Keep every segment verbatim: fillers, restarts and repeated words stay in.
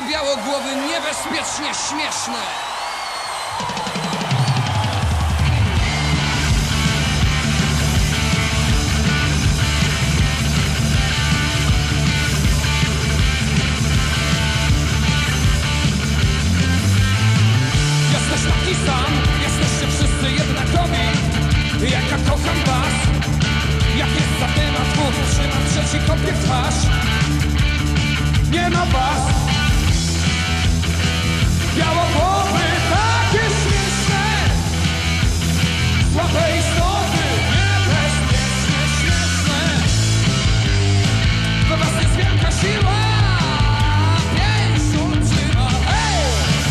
białogłowy niebezpiecznie śmieszne. Jesteś taki sam, jesteście wszyscy jednakowi. Jak ja kocham was, jak jest za tym, a dwóch trzymam trzeci kopie w twarz. Nie ma was. Białogłowy, takie śmieszne, słabe istoty, niebezpiecznie śmieszne. We was jest wielka siła, pięść olbrzyma, hej!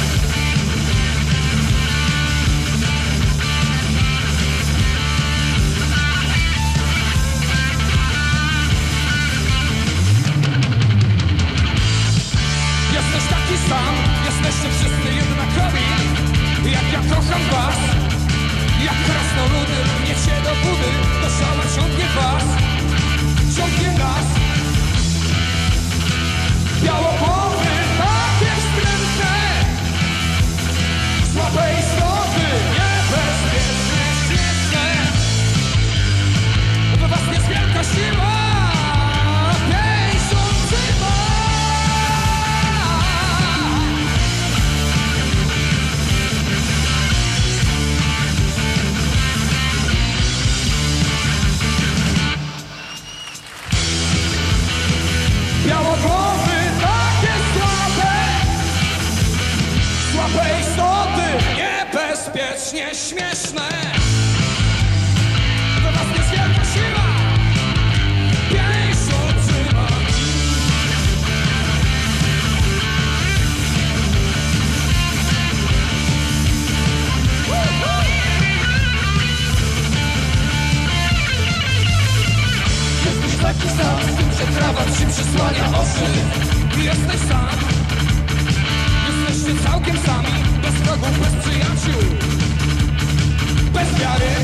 Jesteś taki sam, jesteście wszyscy jednakowi. Jak ja kocham was, jak krasnoludy, rwniecie do budy. Do szała ciągnie was, ciągnie nas. Białogłowy, takie wstrętne, słabe istoty, niebezpiecznie śmieszne. We was jest wielka siła, pięść olbrzyma. Białogłowy, takie słabe, słabe istoty, niebezpiecznie śmieszne. We was jest wielka siła, pięść olbrzyma. Jesteś taki sam, z tym, że krawat ci przysłania oczy. Jesteś sam, jesteście całkiem sami, bez wrogów, bez przyjaciół, bez wiary.